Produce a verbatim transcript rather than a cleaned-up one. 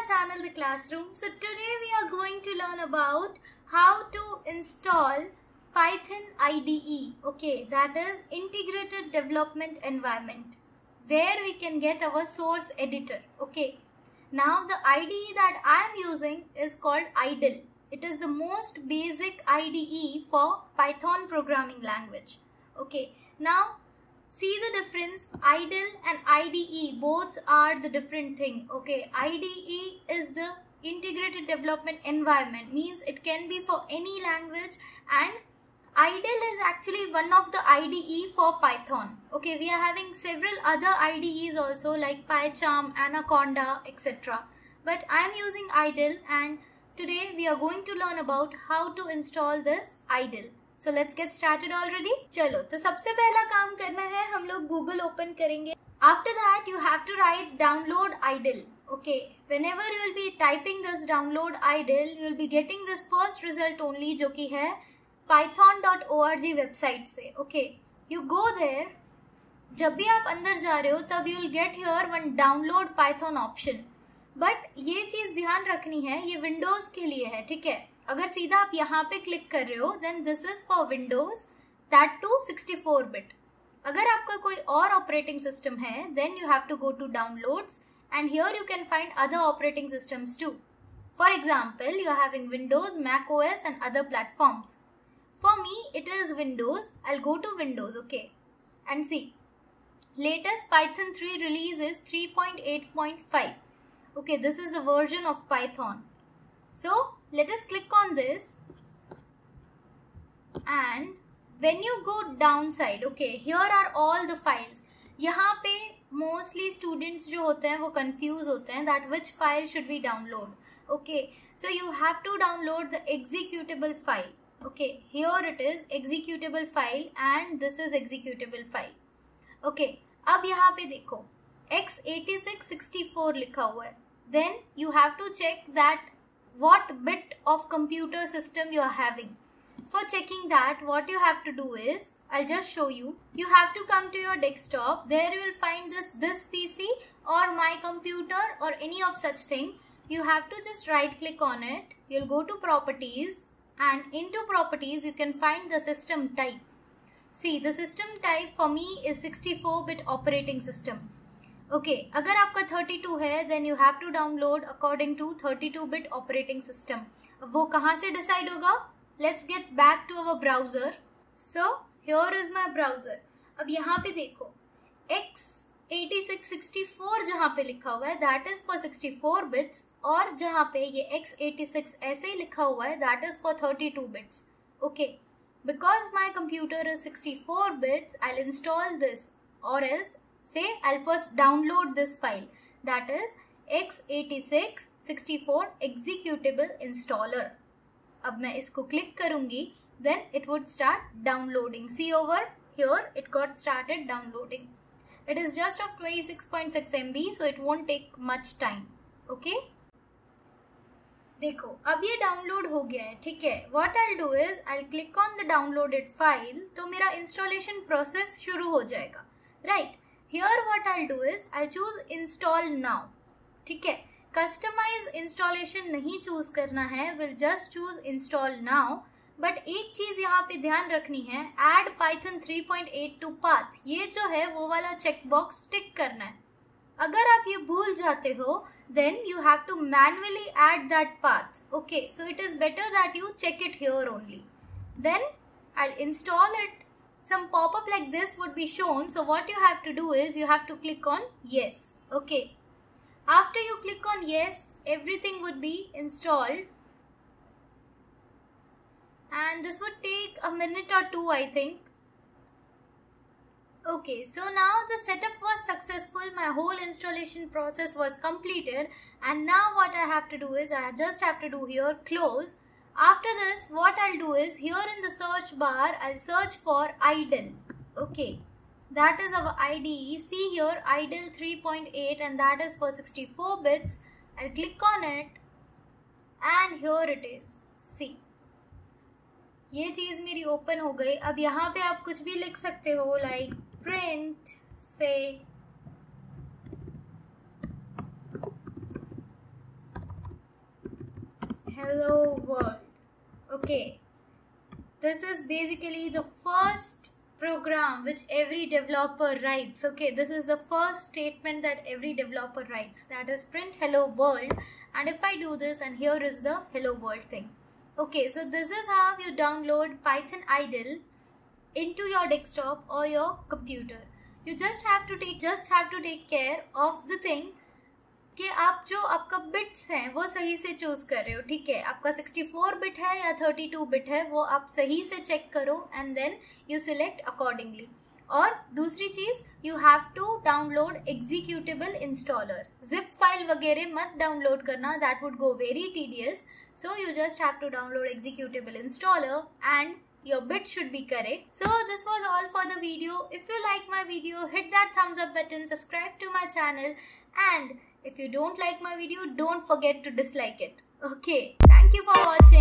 channel The Classroom. So today we are going to learn about how to install Python I D E. Okay, that is Integrated Development Environment, where we can get our source editor. Okay, now the I D E that I am using is called IDLE. It is the most basic I D E for Python programming language. Okay, now see the difference. IDLE and I D E both are the different thing. Okay, I D E is the integrated development environment, means it can be for any language, and IDLE is actually one of the I D E for Python. Okay, we are having several other I D Es also like PyCharm, Anaconda, et cetera. But I am using IDLE, and today we are going to learn about how to install this IDLE. So let's get started already. चलो, तो सबसे पहला काम करना है, हम लोग Google open करेंगे. After that you have to write download IDLE. Okay, whenever you will be typing this download IDLE, you will be getting this first result only, जो कि है python dot org website से. Okay, you go there. जब भी आप अंदर जा रहे हो तब you will get here one download Python option. But ये चीज़ ध्यान रखनी है, ये Windows के लिए है, ठीक है. अगर सीधा आप यहाँ पे क्लिक कर रहे हो then this is for Windows, that too sixty-four bit. अगर आपका कोई और operating system है then you have to go to downloads, and here you can find other operating systems too. For example, you are having Windows, Mac O S and other platforms. For me it is Windows. I'll go to Windows, okay, and see. Latest Python three release is three point eight point five. Okay, this is the version of Python. So let us click on this, and when you go downside, okay, here are all the files. यहाँ पे mostly students जो होते हैं वो confuse होते हैं that which file should we download. Okay, so you have to download the executable file. Okay, here it is executable file and this is executable file. Okay, अब यहाँ पे देखो x eighty-six sixty-four लिखा हुआ है. Then you have to check that what bit of computer system you are having. For checking that, what you have to do is, I'll just show you. You have to come to your desktop. There you will find this this P C or my computer or any of such thing. You have to just right click on it. You'll go to properties, and into properties you can find the system type. See, the system type for me is sixty-four bit operating system. Okay, अगर आपका thirty-two है then you have to download according to thirty-two bit operating system. अब वो कहाँ से decide होगा? Let's get back to our browser. So here is my browser. अब यहाँ पे देखो x eighty-six sixty-four जहाँ पे लिखा हुआ है that is for sixty-four bits, और जहाँ पे ये x eighty-six ऐसे ही लिखा हुआ है that is for thirty-two bits. Okay, because my computer is sixty-four bits, I'll install this, or else say I'll first download this file, that is x eighty-six sixty-four executable installer. अब मैं इसको click करूँगी then it would start downloading. See over here it got started downloading. It is just of twenty-six point six M B, so it won't take much time. Okay, देखो अब ये download हो गया है, ठीक है. What I'll do is I'll click on the downloaded file, तो मेरा installation process शुरू हो जाएगा. Right, here what I'll do is I'll choose install now. ठीक है, customize installation नहीं choose करना है, we'll just choose install now. But एक चीज़ यहाँ पे ध्यान रखनी है, add Python three point eight to path, ये जो है वो वाला checkbox टिक करना है. अगर आप ये भूल जाते हो then you have to manually add that path. Okay, so it is better that you check it here only. Then I'll install it. Some pop-up like this would be shown, so what you have to do is you have to click on yes. Okay, after you click on yes, everything would be installed, and this would take a minute or two, I think. Okay, so now the setup was successful, my whole installation process was completed, and now what I have to do is I just have to do here close. After this, what I'll do is here in the search bar, I'll search for IDLE. Okay, that is our I D E. See here IDLE three point eight, and that is for sixty-four bits. I'll click on it, and here it is. See, ये चीज़ मेरी open हो गई. अब यहाँ पे आप कुछ भी लिख सकते हो, like print say hello world. Okay, this is basically the first program which every developer writes. Okay, this is the first statement that every developer writes, that is print hello world. And if I do this, and here is the hello world thing. Okay, so this is how you download Python idle into your desktop or your computer. You just have to take just have to take care of the thing कि आप जो आपका bits हैं वो सही से choose कर रहे हो. ठीक है, आपका सिक्सटी फोर बिट है या थर्टी टू बिट है वो आप सही से चेक करो and then you select accordingly. और दूसरी चीज, you have to download executable installer. Zip file वगैरह मत डाउनलोड करना, that would go very tedious. So you just have to download executable installer and your bit should be correct. So this was all for the video. If you like my video, hit that thumbs up button, subscribe to my channel, and if you don't like my video, don't forget to dislike it. Okay, thank you for watching.